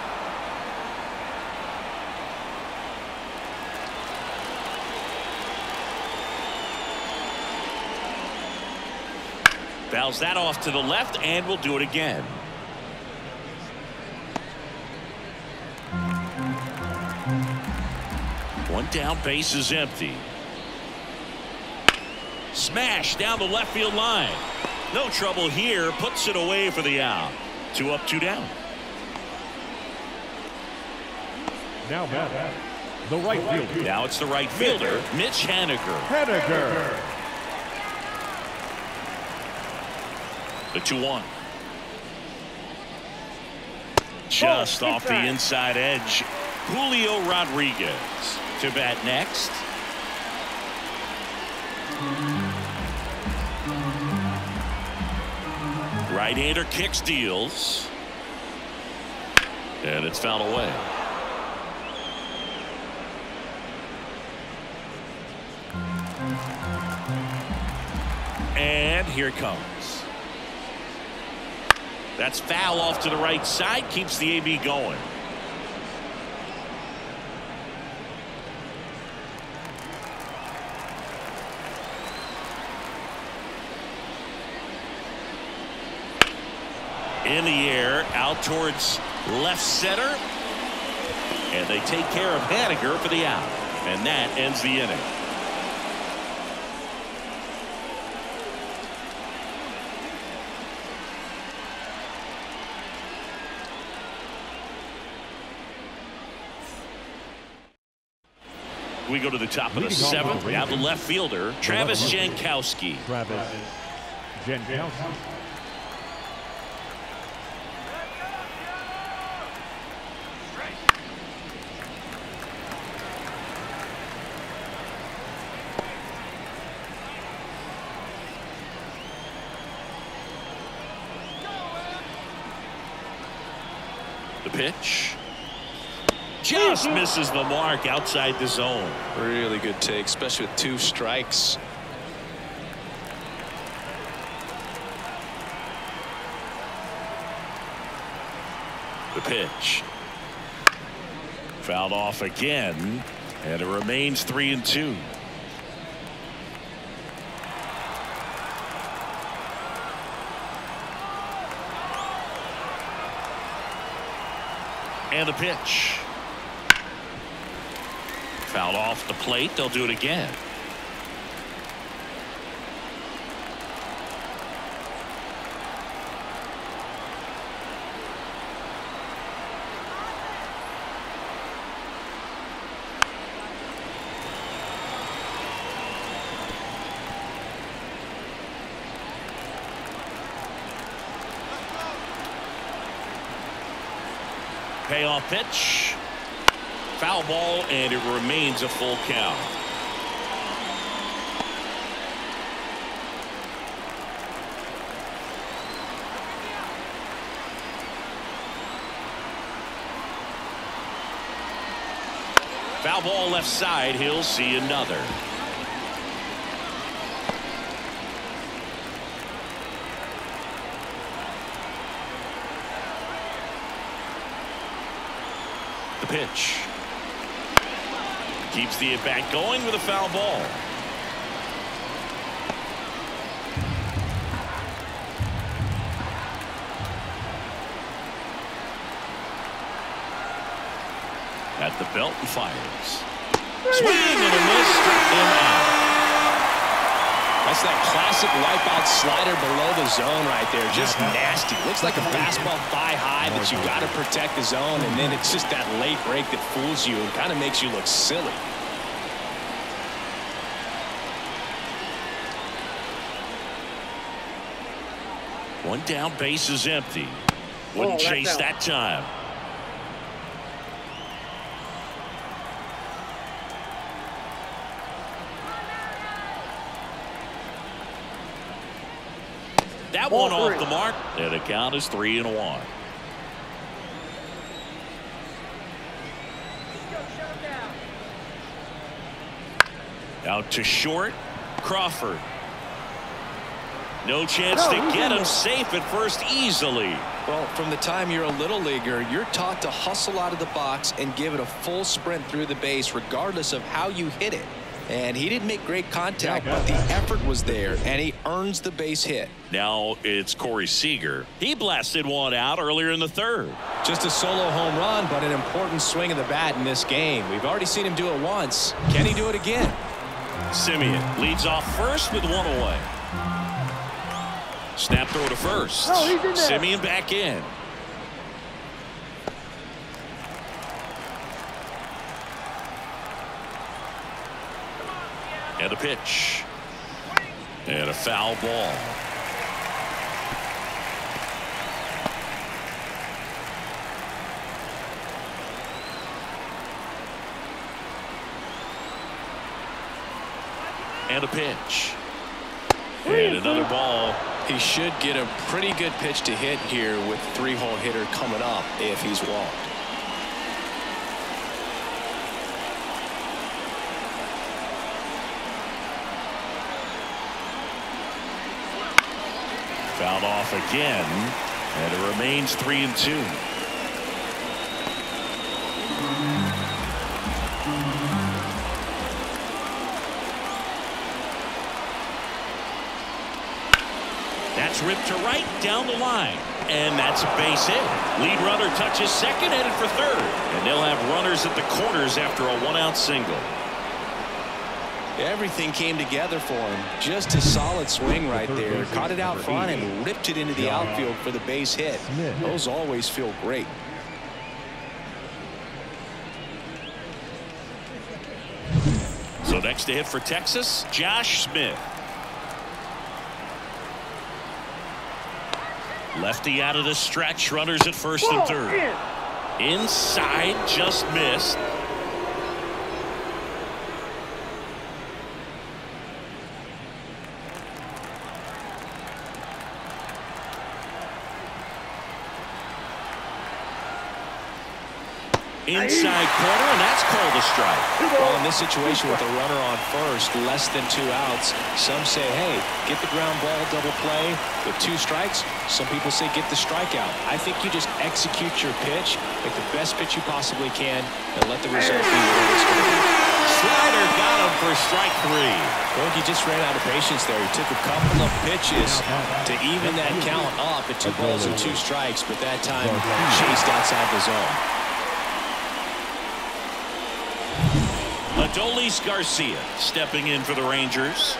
Fouls that off to the left, and we'll do it again. One down, base is empty. Smash down the left field line. No trouble here. Puts it away for the out. 2 up, 2 down. Now batting, the right fielder. Now it's the right fielder, Mitch Haniger. Haniger. The 2-1. Just off the inside edge. Julio Rodriguez to bat next. Right-hander kicks, deals. And it's fouled away. And here it comes. That's foul off to the right side. Keeps the AB going. In the air, out towards left center. And they take care of Haniger for the out. And that ends the inning. We go to the top of the 7th. We have the left fielder, Travis Jankowski. Travis Jankowski. The pitch. Just misses the mark outside the zone. Really good take, especially with 2 strikes. The pitch. Fouled off again, and it remains 3-2. And the pitch. Fouled off the plate. They'll do it again. Payoff pitch. Foul ball, and it remains a full count. Foul ball left side. He'll see another. The pitch. Keeps the at-bat going with a foul ball. At the belt and fires. Swing and a miss. Struck him out. That's that classic wipeout slider below the zone right there. Just nasty. Looks like a fastball thigh high that you got to protect the zone, and then it's just that late break that fools you and kind of makes you look silly. One down, base is empty. Wouldn't chase that time. That one off the mark, and the count is 3-1. Out to short, Crawford. No chance to get him safe at first easily. Well, from the time you're a little leaguer, you're taught to hustle out of the box and give it a full sprint through the base regardless of how you hit it. And he didn't make great contact, but the effort was there, and he earns the base hit. Now it's Corey Seager. He blasted one out earlier in the 3rd. Just a solo home run, but an important swing of the bat in this game. We've already seen him do it once. Can he do it again? Simeon leads off first with one away. Snap throw to first. Oh, he's in there. Simeon back in. And a pitch. And a foul ball. And a pitch. And another ball. He should get a pretty good pitch to hit here with 3-hole hitter coming up if he's walked. Fouled off again, and it remains 3-2. That's ripped to right down the line, and that's a base hit. Lead runner touches second, headed for third, and they'll have runners at the corners after a 1-out single. Everything came together for him. Just a solid swing right there. Caught it out front and ripped it into the outfield for the base hit. Those always feel great. So next to hit for Texas, Josh Smith. Lefty out of the stretch, runners at first and third. Inside, just missed. Inside corner, and that's called a strike. Well, in this situation with a runner on first, less than 2 outs, some say, hey, get the ground ball, double play. With 2 strikes, some people say get the strikeout. I think you just execute your pitch, make the best pitch you possibly can, and let the result be what it's going to be. Slider got him for strike 3. Well, he just ran out of patience there. He took a couple of pitches to even that count up at 2 balls and 2 strikes, but that time chased outside the zone. Adolis Garcia stepping in for the Rangers.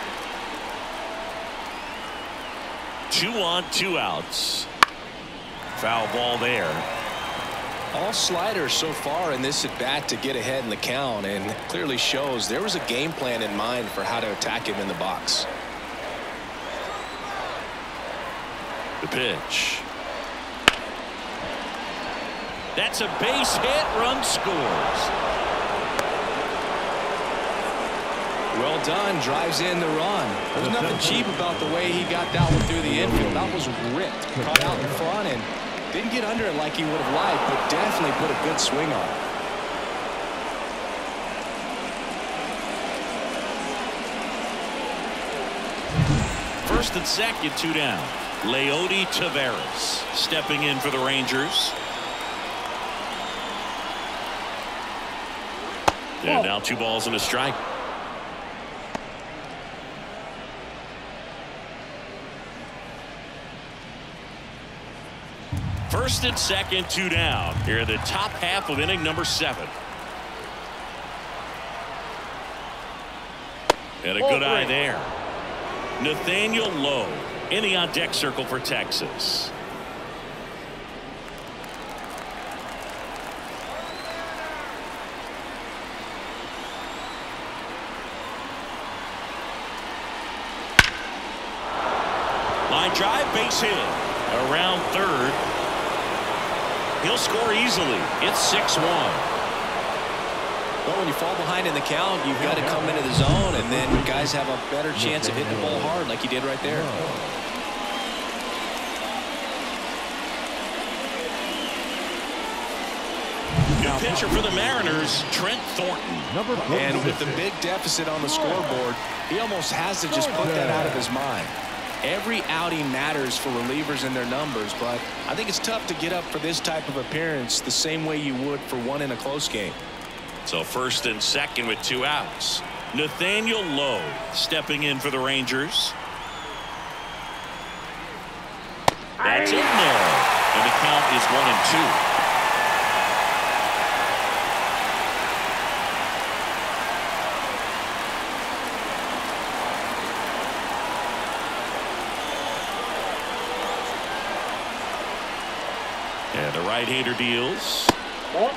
2 on, 2 outs. Foul ball there. All sliders so far in this at bat to get ahead in the count, and clearly shows there was a game plan in mind for how to attack him in the box. The pitch. That's a base hit. Run scores. Well done. Drives in the run. There's nothing cheap about the way he got that one through the infield. That was ripped. Caught out in front and didn't get under it like he would have liked, but definitely put a good swing on it. First and second, 2 down. Leody Taveras stepping in for the Rangers. And now 2 balls and a strike. First and second, 2 down. Here in the top half of inning number 7. And a good eye there. Nathaniel Lowe in the on-deck circle for Texas. Line drive, base hit. Around third. He'll score easily. It's 6-1. Well, when you fall behind in the count, you've got to come into the zone, and then guys have a better chance of hitting the ball hard like he did right there. New pitcher for the Mariners, Trent Thornton. And with the big deficit on the scoreboard, he almost has to just put that out of his mind. Every outing matters for relievers and their numbers, but I think it's tough to get up for this type of appearance the same way you would for one in a close game. So first and second with 2 outs. Nathaniel Lowe stepping in for the Rangers. That's in there. And the count is 1-2. And the right-hander deals. Ball.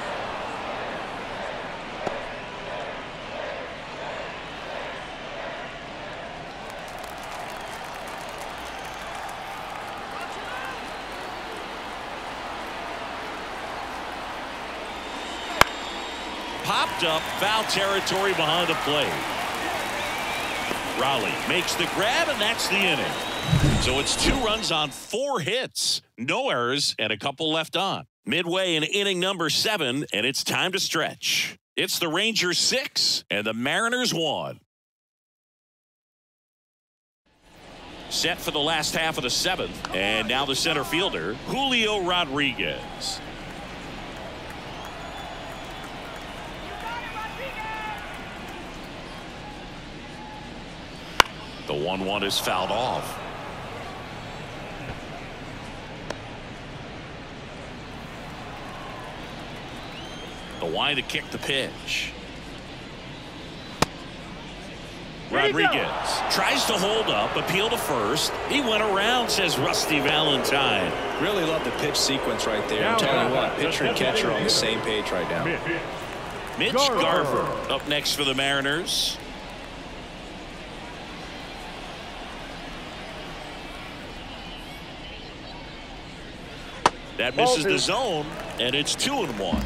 Popped up, foul territory behind the plate. Raleigh makes the grab, and that's the inning. So it's 2 runs on 4 hits, no errors, and a couple left on. Midway in inning number 7, and it's time to stretch. It's the Rangers 6 and the Mariners 1. Set for the last half of the 7th, and now the center fielder, Julio Rodriguez. The 1-1 is fouled off. The wind to kick the pitch. Rodriguez tries to hold up, appeal to first. He went around, says Rusty Valentine. Really love the pitch sequence right there. I'm telling you what, pitcher and catcher are on the same page right now. Mitch Garver up next for the Mariners. That misses the zone, and it's 2-1.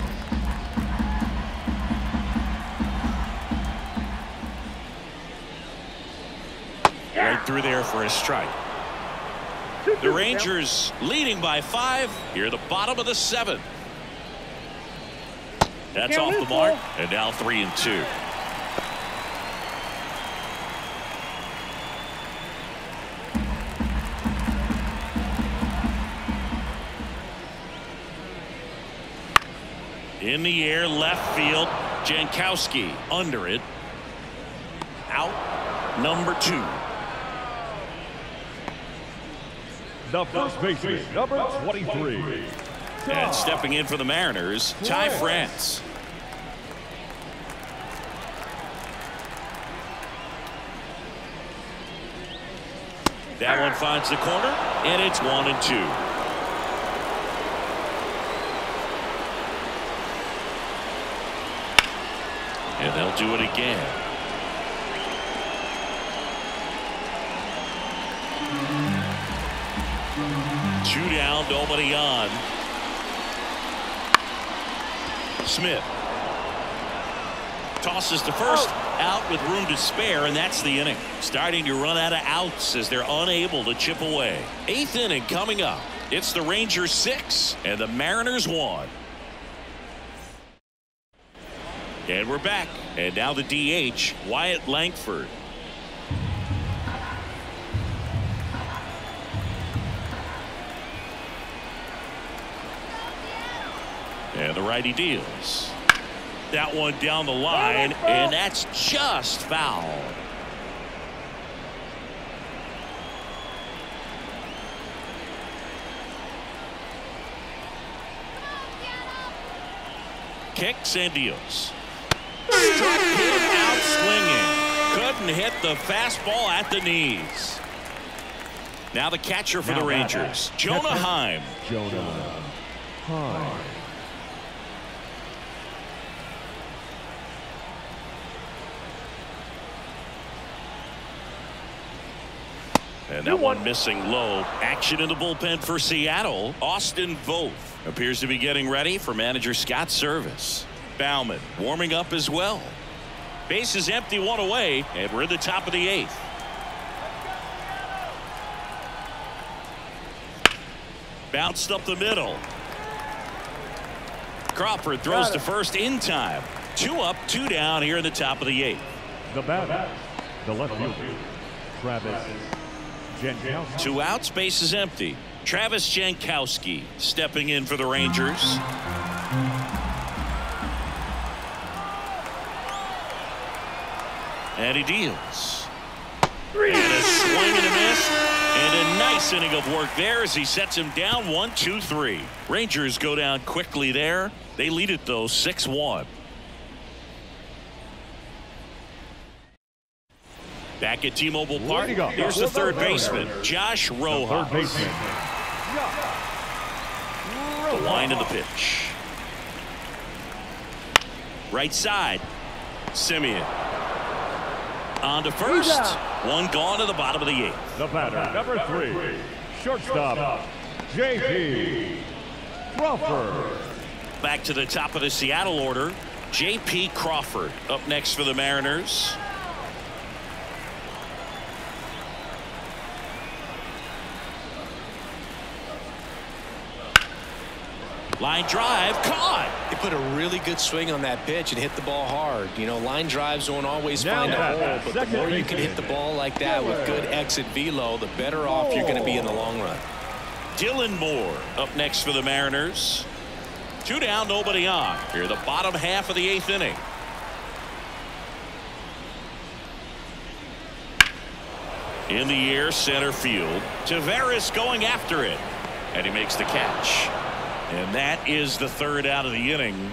Right through there for a strike. The Rangers leading by 5 here at the bottom of the 7th. That's off the mark, and now 3-2. In the air, left field. Jankowski under it. Out, number 2. The first baseman, number 23. And stepping in for the Mariners, Ty France. That one finds the corner, and it's 1-2. And they'll do it again. Two down, nobody on. Smith tosses to first, out with room to spare, and that's the inning. Starting to run out of outs as they're unable to chip away. 8th inning coming up. It's the Rangers 6 and the Mariners 1. And we're back. And now the DH, Wyatt Langford. And the righty deals. That one down the line, and that's just foul. Kicks and deals. Struck him out swinging. Couldn't hit the fastball at the knees. Now the catcher for the Rangers, Jonah Heim. Jonah Heim. And that one missing low. Action in the bullpen for Seattle. Austin Voth appears to be getting ready for manager Scott Service. Bauman warming up as well. Base is empty, 1 away, and we're at the top of the 8th. Bounced up the middle. Crawford throws to first in time. 2 up, 2 down here in the top of the 8th. The batter, the left fielder, Travis Jankowski. 2 outs, base is empty. Travis Jankowski stepping in for the Rangers. And he deals. And a swing and a miss. And a nice inning of work there as he sets him down 1-2-3. Rangers go down quickly there. They lead it though 6-1. Back at T-Mobile Park, here's the third baseman, Josh Rojas. The wind of the pitch. Right side. Semien. On to first. One gone to the bottom of the 8th. The batter, number 3, shortstop, J.P. Crawford. Back to the top of the Seattle order. J.P. Crawford up next for the Mariners. Line drive, caught. He put a really good swing on that pitch and hit the ball hard. You know, line drives don't always find a hole, but the more you can hit the ball like that with good exit velo, the better off you're going to be in the long run. Dylan Moore up next for the Mariners. 2 down, nobody on. Here, the bottom half of the 8th inning. In the air, center field. Taveras going after it. And he makes the catch. And that is the 3rd out of the inning.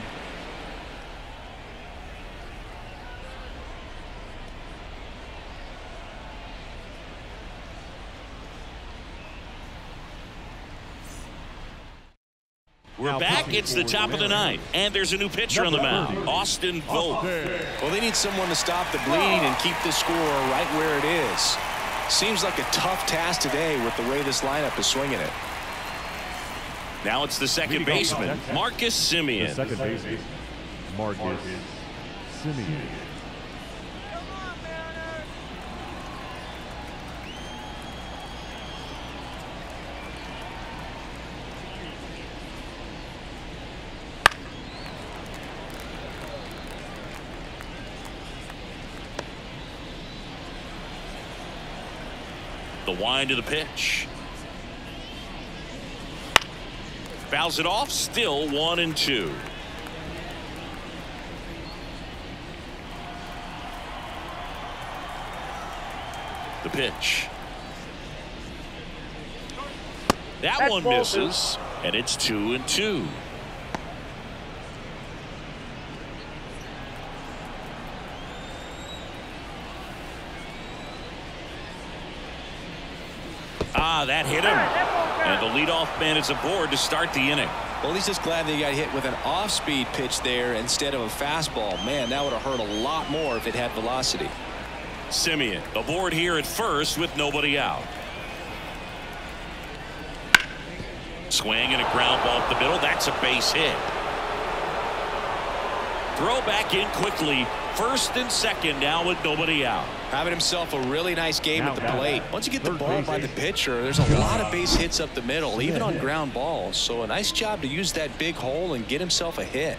We're back. It's the top of the 9th. And there's a new pitcher on the mound. Austin Vogt. Well, they need someone to stop the bleeding and keep the score right where it is. Seems like a tough task today with the way this lineup is swinging it. Now it's the second baseman, Marcus Semien. The second baseman, Marcus Semien. The wind of the pitch. Fouls it off, still 1-2. The pitch. That one misses, and it's 2-2. That hit him. And the leadoff man is aboard to start the inning. Well, he's just glad that he got hit with an off-speed pitch there instead of a fastball. Man, that would have hurt a lot more if it had velocity. Semien aboard here at first with nobody out. Swing and a ground ball up the middle. That's a base hit. Throw back in quickly. First and second now with nobody out. Having himself a really nice game at the plate. Once you get the ball by the pitcher, there's a lot of base hits up the middle, even on ground balls. So a nice job to use that big hole and get himself a hit.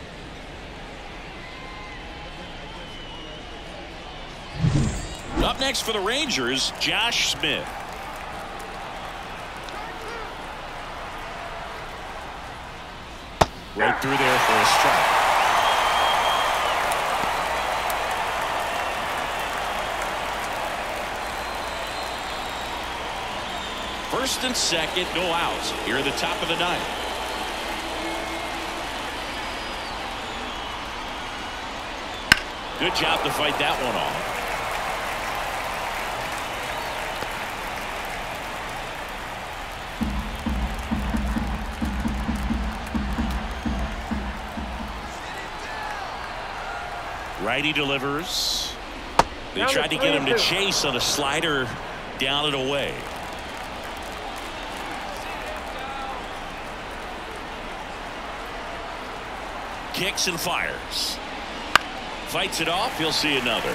Up next for the Rangers, Josh Smith. Right through there for a strike. First and second, no outs. Here at the top of the 9th. Good job to fight that one off. Righty delivers. They tried to get him to chase on a slider down and away. Kicks and fires. Fights it off. He'll see another.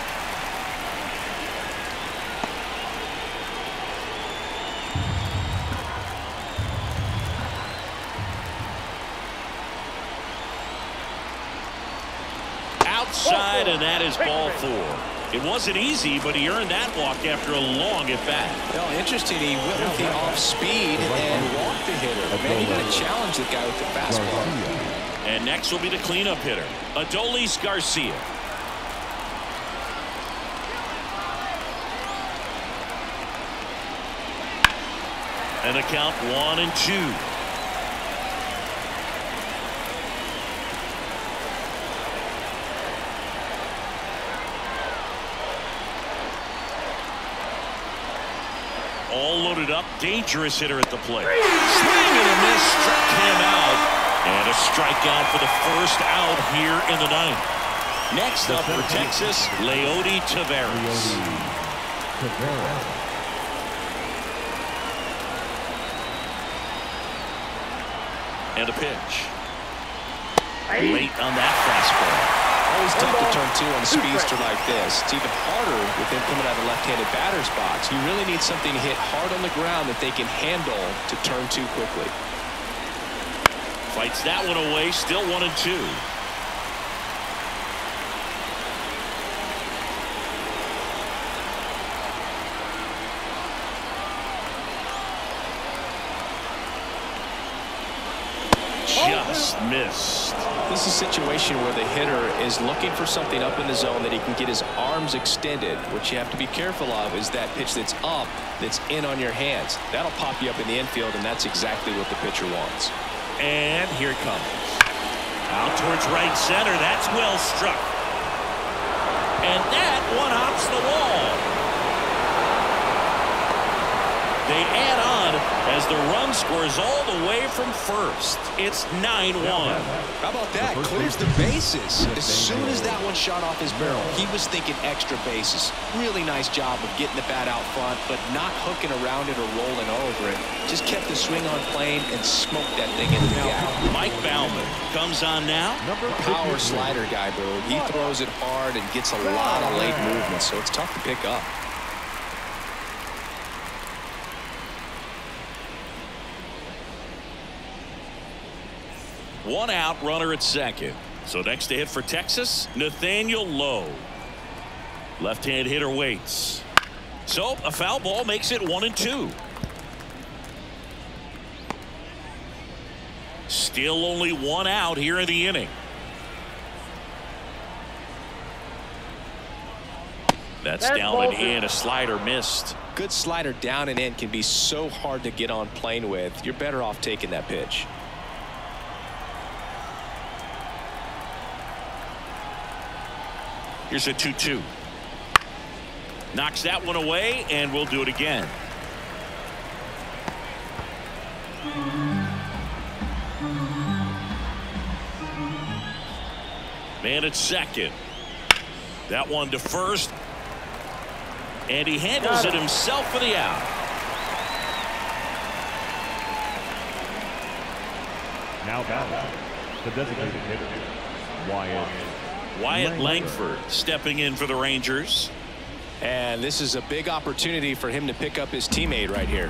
Outside, and that is ball 4. It wasn't easy, but he earned that walk after a long at bat. Well, interesting. He went with the off speed and walked the hitter. Man, you got to challenge the guy with the fastball. And next will be the cleanup hitter, Adolis Garcia. And the count 1-2. All loaded loaded up, dangerous hitter at the plate. Swing and a miss, struck him out. And a strikeout for the first out here in the ninth. Next up for Texas, Leody Taveras. And a pitch. Late on that fastball. Always tough to turn two on a speedster like this. It's even harder with him coming out of the left-handed batter's box. You really need something to hit hard on the ground that they can handle to turn two quickly. Fights that one away, still 1-2. Just missed. This is a situation where the hitter is looking for something up in the zone that he can get his arms extended. What you have to be careful of is that pitch that's up, that's in on your hands. That'll pop you up in the infield, and that's exactly what the pitcher wants. And here it comes. Out towards right center. That's well struck. And that one hops the wall. They add on as the run scores all the way from first. It's 9-1. How about that? Clears the bases. As soon as that one shot off his barrel, he was thinking extra bases. Really nice job of getting the bat out front, but not hooking around it or rolling over it. Just kept the swing on plane and smoked that thing into the gap. Mike Baumann comes on now. Power slider guy, Boog. He throws it hard and gets a lot of late movement, so it's tough to pick up. One out, runner at second. So next to hit for Texas, Nathaniel Lowe. Left-hand hitter waits. So a foul ball makes it 1-2. Still only one out here in the inning. That's down and in. A slider missed. Good slider down and in can be so hard to get on plane with. You're better off taking that pitch. Here's a 2-2. Knocks that one away, and we'll do it again. Man at second. That one to first. And he handles it himself for the out. Now batting, the designated hitter, Wyatt Langford stepping in for the Rangers. And this is a big opportunity for him to pick up his teammate right here.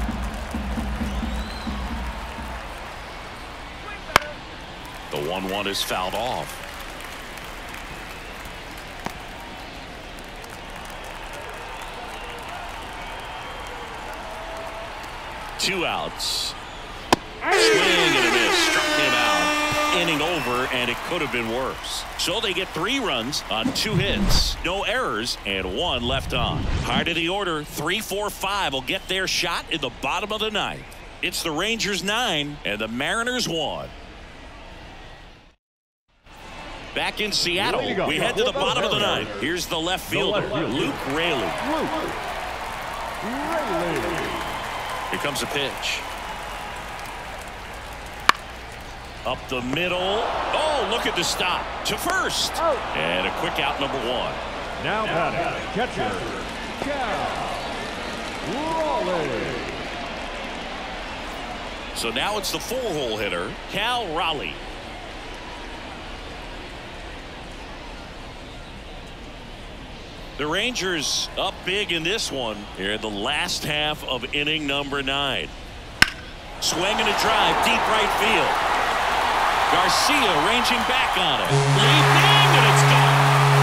The 1-1 is fouled off. Two outs. Swing and a miss. Struck him out. Inning over, and it could have been worse. So they get 3 runs on 2 hits, no errors, and 1 left on. High to the order, 3-4-5 will get their shot in the bottom of the ninth. It's the Rangers 9 and the Mariners 1. Back in Seattle, we head to the bottom of the ninth. Here's the left fielder, Luke Raley. Here comes a pitch. Up the middle. Oh, look at the stop. To first. And a quick out, number 1. Now batting, catcher, Cal Raleigh. So now it's the 4-hole hitter, Cal Raleigh. The Rangers up big in this one here in the last half of inning number 9. Swing and a drive, deep right field. Garcia ranging back on it. Leaping, and it's gone.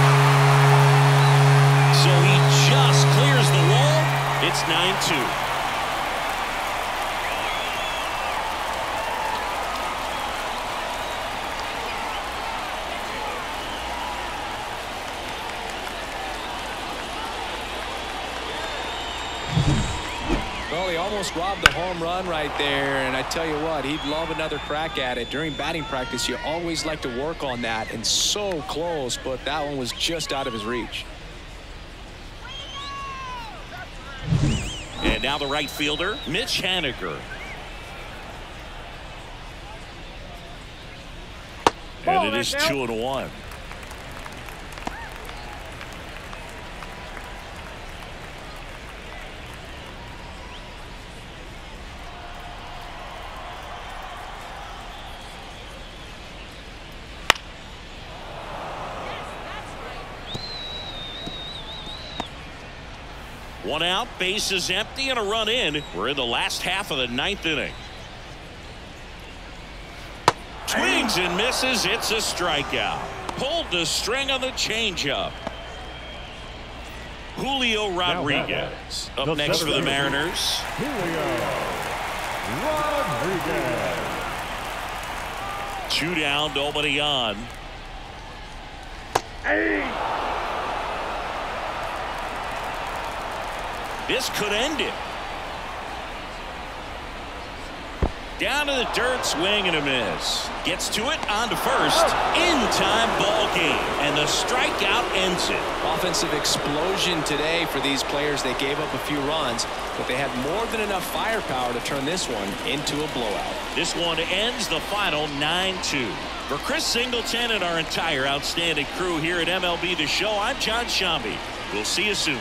So he just clears the wall. It's 9-2. Well, he almost robbed the home run right there, and I tell you what, he'd love another crack at it. During batting practice, you always like to work on that, and so close, but that one was just out of his reach. And now the right fielder, Mitch Haniger. And it is 2-1. One out, base is empty, and a run in. We're in the last half of the 9th inning. Swings and misses. It's a strikeout. Pulled the string on the changeup. Julio Rodriguez up next for the Mariners. Julio Rodriguez. 2 down, nobody on. This could end it. Down to the dirt, swing and a miss. Gets to it, on to first. In time, ball game. And the strikeout ends it. Offensive explosion today for these players. They gave up a few runs, but they had more than enough firepower to turn this one into a blowout. This one ends the final 9-2. For Chris Singleton and our entire outstanding crew here at MLB The Show, I'm John Shambi. We'll see you soon.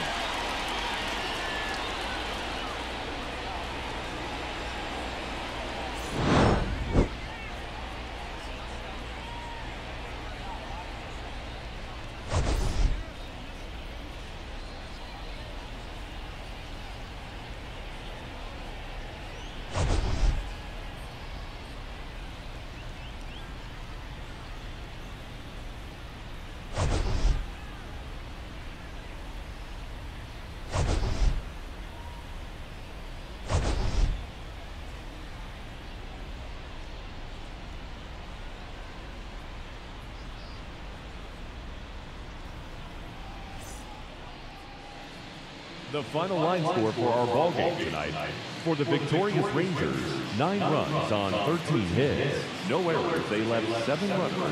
The final line score for our ball game tonight. For the victorious Rangers, 9 runs on 13 hits. No errors. They left 7 runners